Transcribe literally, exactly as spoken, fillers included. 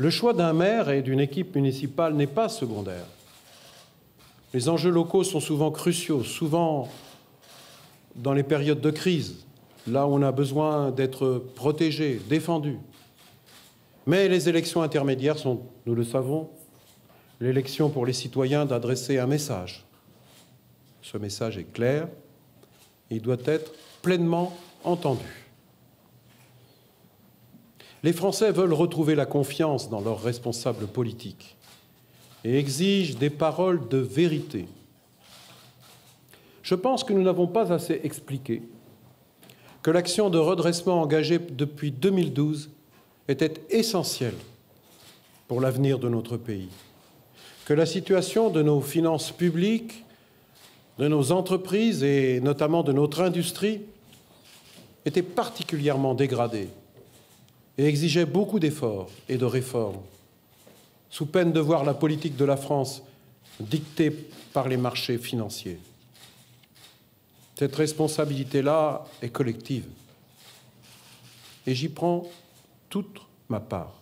Le choix d'un maire et d'une équipe municipale n'est pas secondaire. Les enjeux locaux sont souvent cruciaux, souvent dans les périodes de crise, là où on a besoin d'être protégé, défendu. Mais les élections intermédiaires sont, nous le savons, l'élection pour les citoyens d'adresser un message. Ce message est clair, il doit être pleinement entendu. Les Français veulent retrouver la confiance dans leurs responsables politiques et exigent des paroles de vérité. Je pense que nous n'avons pas assez expliqué que l'action de redressement engagée depuis deux mille douze était essentielle pour l'avenir de notre pays, que la situation de nos finances publiques, de nos entreprises et notamment de notre industrie était particulièrement dégradée et exigeait beaucoup d'efforts et de réformes, sous peine de voir la politique de la France dictée par les marchés financiers. Cette responsabilité-là est collective et j'y prends toute ma part.